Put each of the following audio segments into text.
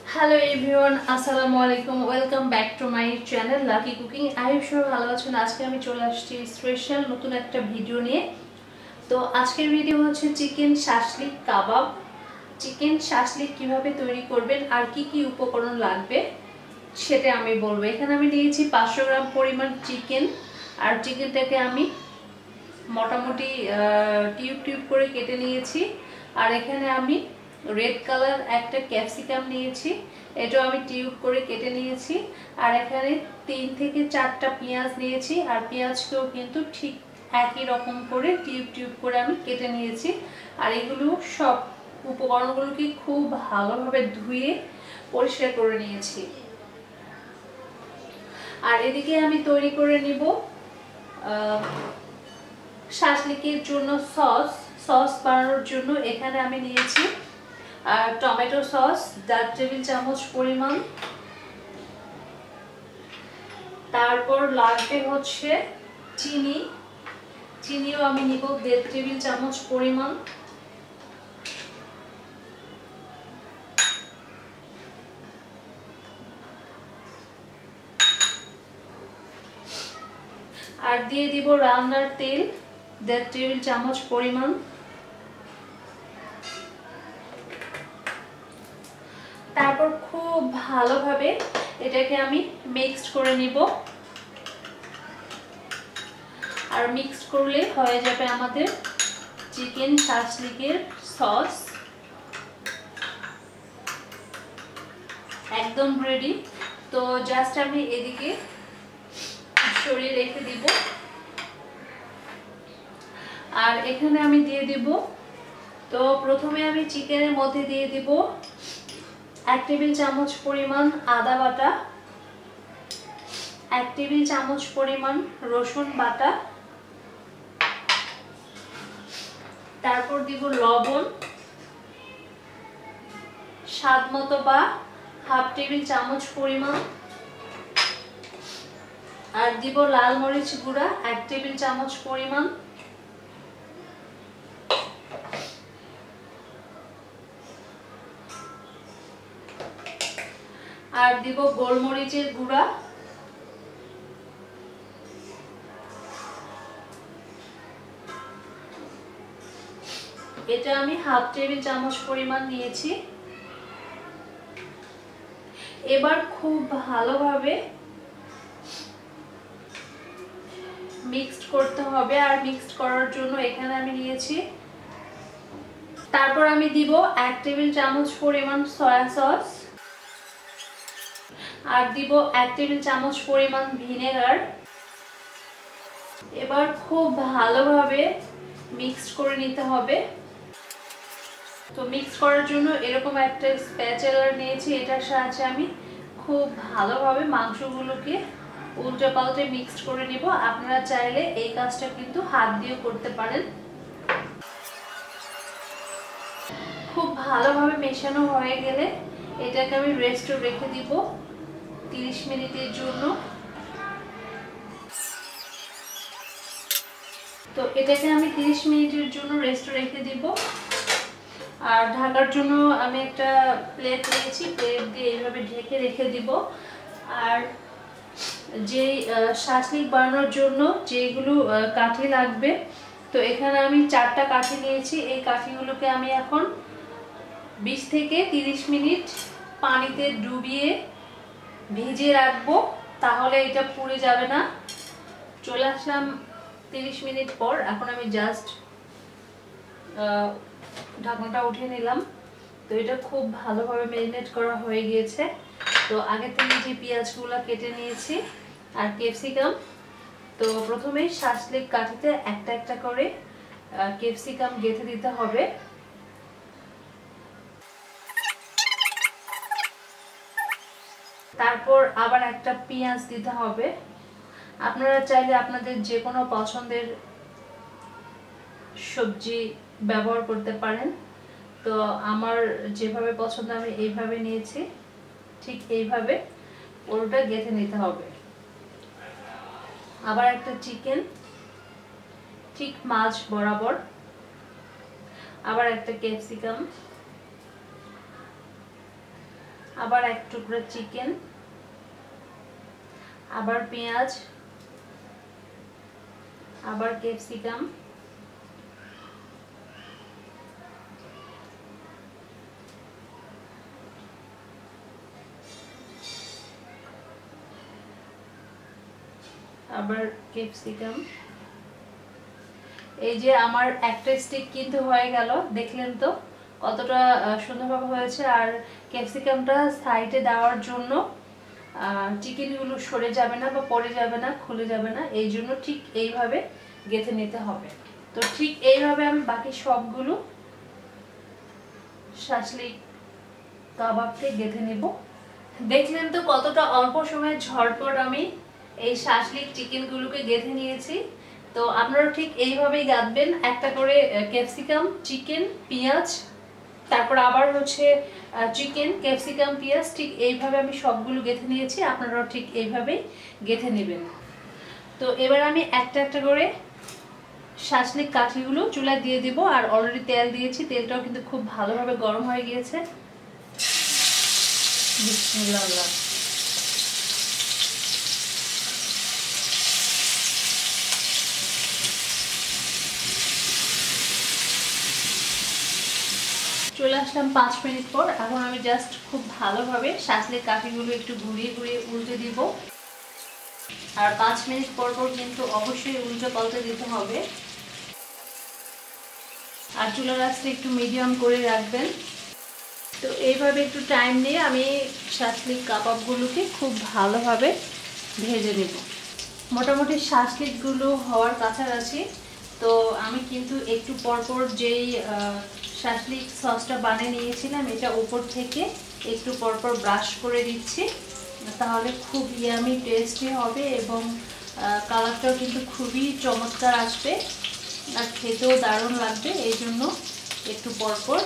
Hello everyone, আসসালামু আলাইকুম। Welcome back to my channel Lucky Cooking. I hope সবাই ভালো আছেন। আজকে আমি চলে আসছি স্পেশাল নতুন একটা ভিডিও নিয়ে। তো আজকের ভিডিও হচ্ছে chicken shashlik kebab. Chicken shashlik কিভাবে তৈরি করবেন আর কি কি উপকরণ লাগবে সেটা আমি বলবো। এখানে আমি নিয়েছি 500 গ্রাম পরিমাণ চিকেন। আর চিকেনটাকে আমি মোটামুটি টিউব টিউব করে কেটে নিয়েছি। আর এখানে আমি রেড কালার একটা ক্যাপসিকাম নিয়েছি, এটাও আমি টিউব করে কেটে নিয়েছি। আর এখানে 3 থেকে 4টা পেঁয়াজ নিয়েছি, আর পেঁয়াজকেও কিন্তু ঠিক একই রকম করে টিউব টিউব করে আমি কেটে নিয়েছি। আর এগুলো সব উপকরণগুলোকে খুব ভালোভাবে ধুয়ে পরিষ্কার করে নিয়েছি। আর এদিকে আমি তৈরি করে নিব শাসলিকের জন্য সস বানানোর জন্য এখানে আমি নিয়েছি টমেটো সস 1.5 টেবিল চামচ পরিমাণ। তারপর লাগবে হচ্ছে চিনিও আমি নিব 1.5 টেবিল চামচ পরিমাণ। আর দিয়ে দিব রান্নার তেল 1.5 টেবিল চামচ পরিমাণ। তারপর খুব ভালোভাবে এটাকে আমি মিক্সড করে নিব। আর মিক্সড করলে হয়ে যাবে আমাদের চিকেন শাসলিকের সস একদম রেডি। তো জাস্ট আমি এদিকে সরিয়ে রেখে দিব। আর এখানে আমি দিয়ে দিব, তো প্রথমে আমি চিকেনের মধ্যে দিয়ে দিব 1 টেবিল চামচ পরিমাণ আদা বাটা, 1 টেবিল চামচ পরিমাণ রসুন বাটা, তারপর দিব লবণ স্বাদ মতো বা হাফ টেবিল চামচ পরিমাণ, আর দিব লাল মরিচ গুঁড়া 1 টেবিল চামচ পরিমাণ, আর দিব গোলমরিচের গুঁড়া, এটা আমি হাফ টেবিল চামচ পরিমাণ নিয়েছি। এবার খুব ভালোভাবে মিক্সড করতে হবে। আর মিক্সড করার জন্য এখানে আমি নিয়েছি, তারপর আমি দিব 1 টেবিল চামচ পরিমাণ সয়া সস, আর দিব 1 টেবিল চামচ পরিমাণ ভিনেগার। এবার খুব ভালোভাবে মিক্সড করে নিতে হবে। তো মিক্স করার জন্য এরকম একটা স্প্যাচুলা নিয়েছি, এটার সাহায্যে আমি খুব ভালোভাবে মাংসগুলোকে উল্টে পাল্টে মিক্সড করে নিব। আপনারা চাইলে এই কাজটা কিন্তু হাত দিয়েও করতে পারেন। খুব ভালোভাবে মেশানো হয়ে গেলে এটাকে আমি রেস্টে রেখে দিব 30 মিনিটের জন্য। তো এটাকে আমি 30 মিনিটের জন্য রেস্টে রেখে দিব। আর ঢাকার জন্য আমি একটা প্লেট নিয়েছি, প্লেট দিয়ে এইভাবে ঢেকে রেখে দিব। আর যেই শাসলিক বানানোর জন্য যেগুলো কাঠি লাগবে, তো এখানে আমি 4টা কাঠি নিয়েছি। এই কাঠিগুলোকে আমি এখন 20 থেকে 30 মিনিট পানিতে ডুবিয়ে ভিজিয়ে রাখবো, তাহলে এটা পুড়ে যাবে না। চলে আসলাম 30 মিনিট পর। এখন আমি জাস্ট ঢাকনাটা উঠিয়ে নিলাম। তো এটা খুব ভালোভাবে ম্যারিনেট করা হয়ে গিয়েছে। তো আগে থেকে যে পেঁয়াজগুলো কেটে নিয়েছি আর ক্যাপসিকাম, তো প্রথমেই শাসলিক কাঠিতে একটা একটা করে ক্যাপসিকাম গেঁথে দিতে হবে। তারপর আবার একটা পেঁয়াজ দিতে হবে। আপনারা চাইলে আপনাদের যে কোনো পছন্দের সবজি ব্যবহার করতে পারেন। তো আমার যেভাবে পছন্দ আমি এইভাবে নিয়েছি, ঠিক এইভাবে পুরোটা গেঁথে নিতে হবে। আবার একটা চিকেন ঠিক মাছ বরাবর, আবার একটা ক্যাপসিকাম, আবার এক টুকরা চিকেন, আবার পেঁয়াজ, আবার ক্যাপসিকাম, আবার ক্যাপসিকাম। এই যে আমার একটা স্টিক কিন্তু হয়ে গেল, দেখলেন তো কতটা সুন্দরভাবে হয়েছে। আর ক্যাপসিকামটা সাইডে দেওয়ার জন্য চিকেনগুলো সরে যাবে না বা পড়ে যাবে না, খুলে যাবে না, এই জন্য ঠিক এইভাবে গেঁথে নিতে হবে। তো ঠিক এইভাবে আমি বাকি সবগুলো শাসলিক কাবাবকে গেঁথে নেব। দেখলেন তো কতটা অল্প সময়ে ঝটপট আমি এই শাসলিক চিকেনগুলোকে গেঁথে নিয়েছি। তো আপনারা ঠিক এইভাবেই গাঁথবেন, একটা করে ক্যাপসিকাম, চিকেন, পেঁয়াজ, তারপর আবার হচ্ছে চিকেন, ক্যাপসিকাম, পেঁয়াজ, ঠিক এইভাবে আমি সবগুলো গেঁথে নিয়েছি। আপনারাও ঠিক এইভাবেই গেঁথে নেবেন। তো এবার আমি একটা একটা করে শাসলিক কাঠিগুলো চুলায় দিয়ে দিব। আর অলরেডি তেল দিয়েছি, তেলটাও কিন্তু খুব ভালোভাবে গরম হয়ে গিয়েছে। বিসমিল্লাহ। চলে আসলাম 5 মিনিট পর। এখন আমি জাস্ট খুব ভালোভাবে শাসলিক কাঠিগুলো একটু ঘুরিয়ে ঘুরিয়ে উল্টে দিব। আর 5 মিনিট পর পর কিন্তু অবশ্যই উল্টে পাল্টে দিতে হবে। আর চুলার আঁচটা একটু মিডিয়াম করে রাখবেন। তো এইভাবে একটু টাইম নিয়ে আমি শাসলিক কাবাবগুলোকে খুব ভালোভাবে ভেজে নেব। মোটামুটি শাসলিকগুলো হওয়ার কাছাকাছি। তো আমি কিন্তু একটু পরপর যেই শাসলিক সসটা বানিয়ে নিয়েছিলাম, এটা উপর থেকে একটু পরপর ব্রাশ করে দিচ্ছি। তাহলে খুব ইয়ামি টেস্টি হবে এবং কালারটাও কিন্তু খুবই চমৎকার আসবে আর খেতেও দারুণ লাগবে। এই জন্য একটু পরপর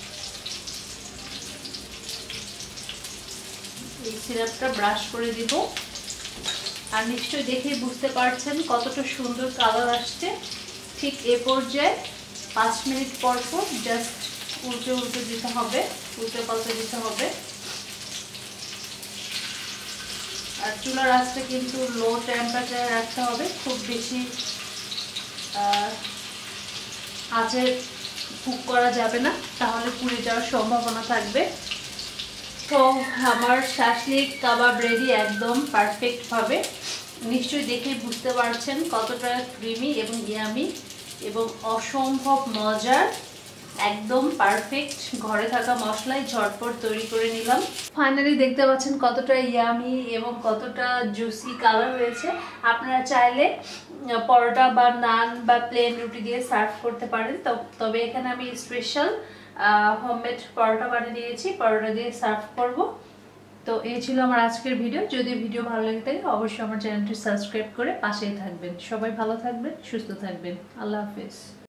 এই সিরাপটা ব্রাশ করে দিব। আর নিশ্চয়ই দেখেই বুঝতে পারছেন কতটা সুন্দর কালার আসছে। ঠিক এ পর্যায়ে 5 মিনিট পর পর জাস্ট উল্টে উল্টে দিতে হবে, উল্টে পাল্টে দিতে হবে। আর চুলার আঁচটা কিন্তু লো টেম্পারেচারে রাখতে হবে, খুব বেশি আঁচে কুক করা যাবে না, তাহলে পুড়ে যাওয়ার সম্ভাবনা থাকবে। তো আমার শাসলিক কাবাব রেডি একদম পারফেক্টভাবে। নিশ্চয়ই দেখে বুঝতে পারছেন কতটা ক্রিমি এবং ইয়ামি এবং অসম্ভব মজার, একদম পারফেক্ট ঘরে থাকা মশলায় ঝটপট তৈরি করে নিলাম। ফাইনালি দেখতে পাচ্ছেন কতটা ইয়ামি এবং কতটা জুসি কালার হয়েছে। আপনারা চাইলে পরোটা বা নান বা প্লেন রুটি দিয়ে সার্ভ করতে পারেন। তবে এখানে আমি স্পেশাল হোমমেড পরোটা বানিয়ে নিয়েছি, পরোটা দিয়ে সার্ভ করব। তো এই ছিল আমার আজকের ভিডিও। যদি ভিডিও ভালো লাগে থাকে অবশ্যই আমার চ্যানেলটি সাবস্ক্রাইব করে পাশেই থাকবেন। সবাই ভালো থাকবেন, সুস্থ থাকবেন। আল্লাহ হাফেজ।